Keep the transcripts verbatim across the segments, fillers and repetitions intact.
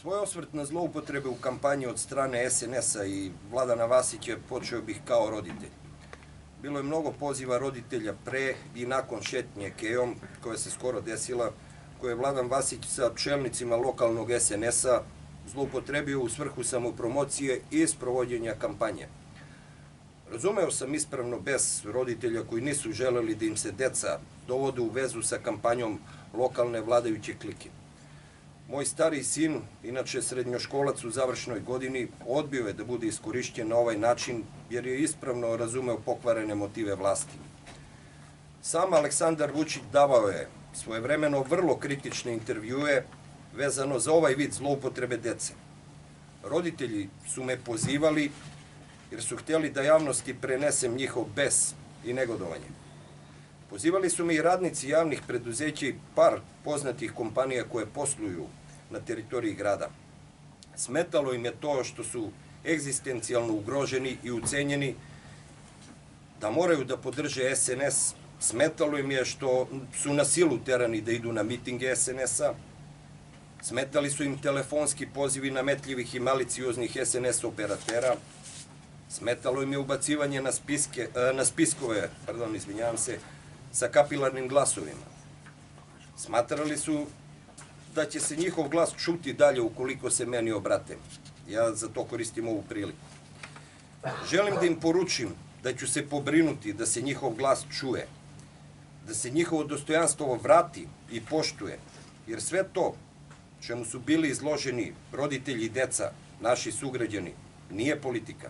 Svoj osvrt na zloupotrebe u kampanji od strane es en es-a i Vladana Vasića počeo bih kao roditelj. Bilo je mnogo poziva roditelja pre i nakon šetnje Kejom, koja se skoro desila, koje je Vladan Vasić sa čelnicima lokalnog es en es-a zloupotrebio u svrhu samopromocije i sprovođenja kampanje. Razumeo sam ispravno bes roditelja koji nisu želeli da im se deca dovode u vezu sa kampanjom lokalne vladajuće klike. Moj stariji sin, inače srednjoškolac u završnoj godini, odbio je da bude iskorišćen na ovaj način jer je ispravno razumeo pokvarene motive vlasti. Sam Aleksandar Vučić davao je svojevremeno vrlo kritične intervjue vezano za ovaj vid zloupotrebe dece. Roditelji su me pozivali jer su htjeli da javnosti prenesem njihov bes i negodovanje. Pozivali su me i radnici javnih preduzeća i par poznatih kompanija koje posluju na teritoriji grada. Smetalo im je to što su egzistencijalno ugroženi i ucenjeni, da moraju da podrže es en es. Smetalo im je što su na silu terani da idu na mitinge es en es-a. Smetali su im telefonski pozivi nametljivih i malicioznih es en es operatera. Smetalo im je ubacivanje na, spiske, na spiskove, pardon, izvinjavam se, sa kapilarnim glasovima. Smatrali su da će se njihov glas čuti dalje ukoliko se meni obrate. Ja za to koristim ovu priliku. Želim da im poručim da ću se pobrinuti da se njihov glas čuje, da se njihovo dostojanstvo vrati i poštuje, jer sve to čemu su bili izloženi roditelji i deca, naši sugrađani, nije politika.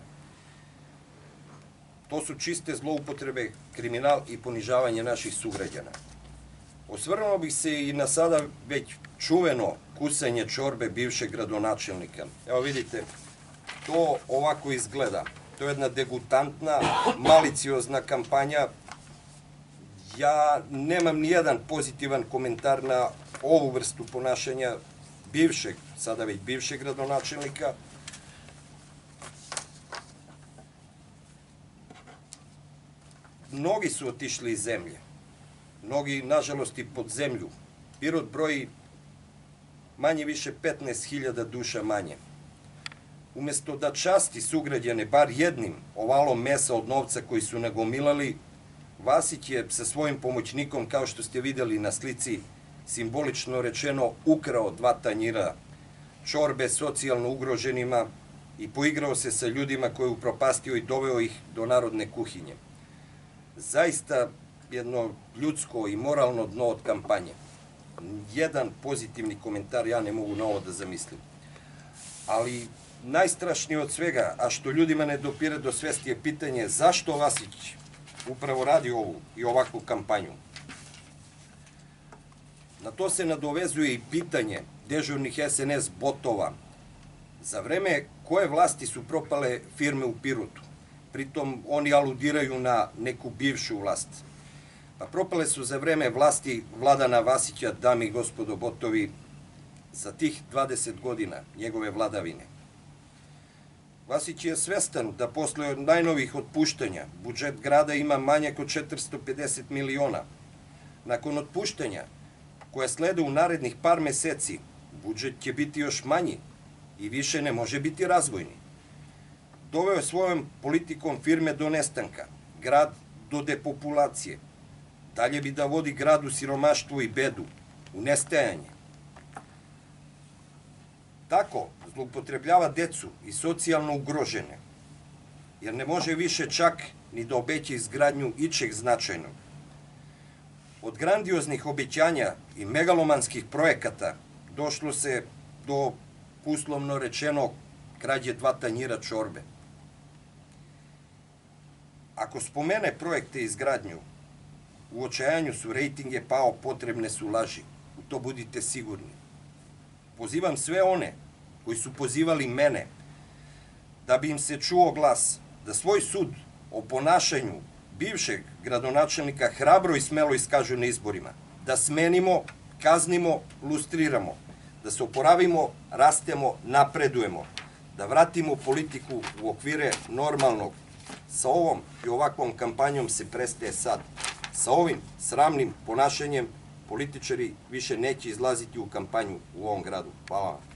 To su čiste zloupotrebe, kriminal i ponižavanje naših sugrađana. Osvrnuo bih se i na sada već čuveno kusanje čorbe bivšeg gradonačelnika. Evo vidite, to ovako izgleda. To je jedna degutantna, maliciozna kampanja. Ja nemam nijedan pozitivan komentar na ovu vrstu ponašanja bivšeg, sada već bivšeg gradonačelnika. Mnogi su otišli iz zemlje, mnogi, nažalost, i pod zemlju. Pirot broji manje više petnaest hiljada duša manje. Umesto da časti sugrađane bar jednim ovalom mesa od novca koji su nagomilali, Vasić je sa svojim pomoćnikom, kao što ste videli na slici, simbolično rečeno ukrao dva tanjira čorbe socijalno ugroženima i poigrao se sa ljudima koje je upropastio i doveo ih do narodne kuhinje. Zaista jedno ljudsko i moralno dno od kampanje. Jedan pozitivni komentar ja ne mogu na ovo da zamislim. Ali najstrašnije od svega, a što ljudima ne dopire do svesti, je pitanje zašto Vasić upravo radi ovu i ovakvu kampanju. Na to se nadovezuje i pitanje dežurnih es en es botova. Za vreme koje vlasti su propale firme u Pirotu? Pritom oni aludiraju na neku bivšu vlast. Pa propale su za vreme vlasti Vladana Vasića, dame i gospodo botovi, za tih dvadeset godina njegove vladavine. Vasić je svestan da posle najnovih otpuštanja budžet grada ima manjak od četiristo pedeset miliona. Nakon otpuštanja koje slede u narednih par meseci, budžet će biti još manji i više ne može biti razvojni. Doveo je svojom politikom firme do nestanka, grad do depopulacije. Dalje bi da vodi grad u siromaštvo i bedu, u nestajanje. Tako zloupotrebljava decu i socijalno ugrožene, jer ne može više čak ni da obeća izgradnju ičeg značajnog. Od grandioznih obećanja i megalomanskih projekata došlo se do, uslovno rečeno, krađe dva tanjira čorbe. Ako spomene projekte i izgradnju, u očajanju su rejtinge pao, potrebne su laži. U to budite sigurni. Pozivam sve one koji su pozivali mene da bi im se čuo glas, da svoj sud o ponašanju bivšeg gradonačelnika hrabro i smelo iskažu na izborima. Da smenimo, kaznimo, lustriramo. Da se oporavimo, rastemo, napredujemo. Da vratimo politiku u okvire normalnog. Sa ovom i ovakvom kampanjom se prestaje sad. Sa ovim sramnim ponašanjem političari više neće izlaziti u kampanju u ovom gradu. Hvala vam.